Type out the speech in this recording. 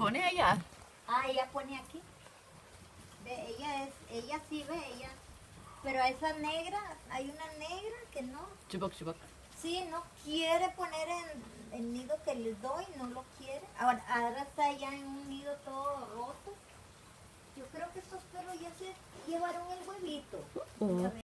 pone allá. Ah, ella pone aquí. Ve, ella sí ve, ella. Pero a esa negra, hay una negra que no. Chubok, chubok. Sí, no quiere poner en el nido que les doy, no lo quiere. Ahora está ya en un nido todo roto. Yo creo que estos perros ya se llevaron el huevito. Oh.